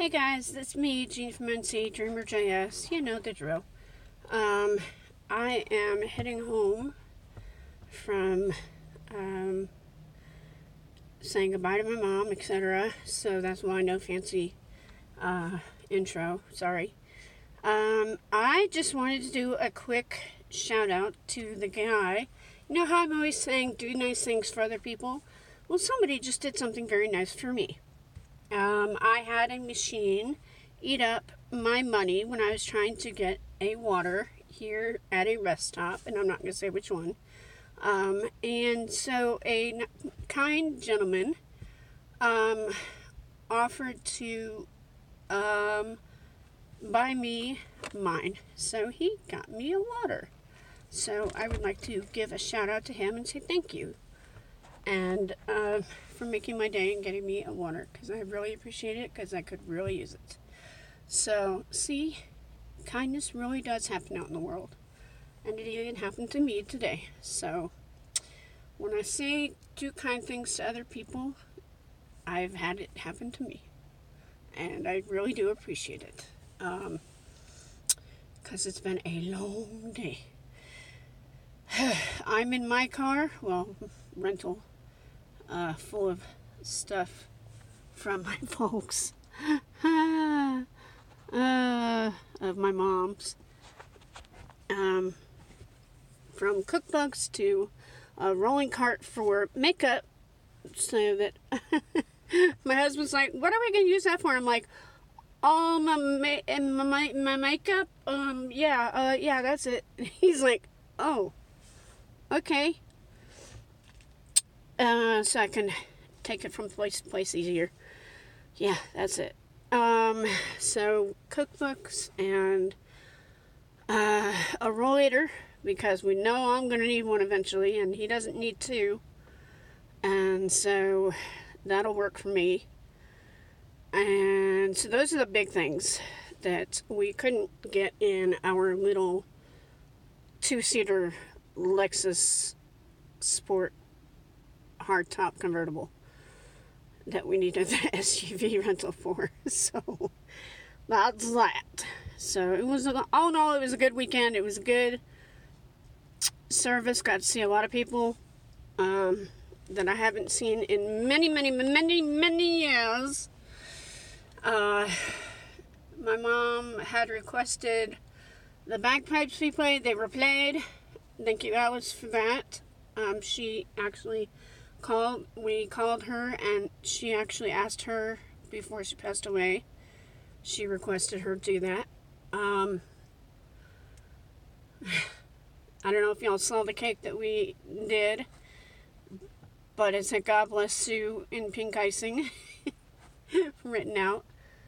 Hey guys, it's me, Jean from NC Dreamer JS. You know the drill. I am heading home from saying goodbye to my mom, etc. So that's why no fancy intro. Sorry. I just wanted to do a quick shout out to the guy. You know how I'm always saying do nice things for other people? Well, somebody just did something very nice for me. I had a machine eat up my money when I was trying to get a water here at a rest stop, and I'm not going to say which one. And so a kind gentleman offered to buy me mine. So he got me a water. So I would like to give a shout out to him and say thank you. And for making my day and getting me a water, because I really appreciate it, because I could really use it. So, see, kindness really does happen out in the world, and it even happened to me today. So, when I say do kind things to other people, I've had it happen to me, and I really do appreciate it, because it's been a long day. I'm in my car, well, rental, full of stuff from my folks, of my mom's, from cookbooks to a rolling cart for makeup, so that my husband's like, what are we going to use that for? I'm like, oh, my makeup, yeah, that's it. He's like, oh, okay. So I can take it from place to place easier. Yeah, that's it. So cookbooks and a rollator, because we know I'm going to need one eventually, and he doesn't need two. And so that'll work for me. And so those are the big things that we couldn't get in our little two-seater Lexus Sport hardtop convertible that we needed the SUV rental for. So that's that. So it was, all in all, it was a good weekend. It was a good service. Got to see a lot of people that I haven't seen in many years. My mom had requested the bagpipes we played. They were played. Thank you, Alice, for that. She actually we called her, and she actually asked her before she passed away. She requested her do that. I don't know if y'all saw the cake that we did, but it's a God Bless Sue in pink icing written out.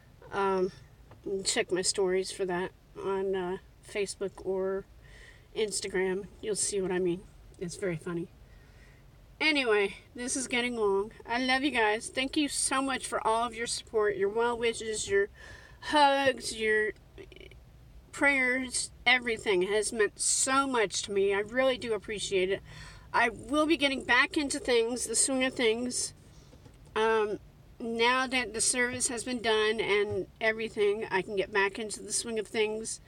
Check my stories for that on Facebook or Instagram. You'll see what I mean. It's very funny. Anyway, this is getting long. I love you guys. Thank you so much for all of your support, your well wishes, your hugs, your prayers. Everything has meant so much to me. I really do appreciate it. I will be getting back into things, the swing of things. Now that the service has been done and everything, I can get back into the swing of things.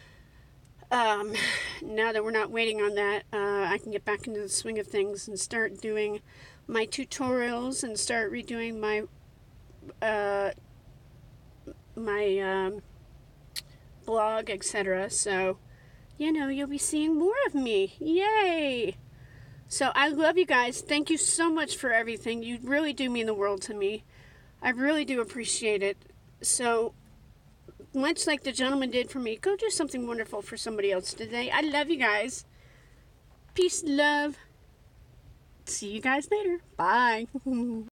Now that we're not waiting on that, I can get back into the swing of things and start doing my tutorials and start redoing my blog, etc. So, you'll be seeing more of me. Yay! So I love you guys. Thank you so much for everything. You really do mean the world to me. I really do appreciate it. So, much like the gentleman did for me, go do something wonderful for somebody else today. I love you guys. Peace, love. See you guys later. Bye.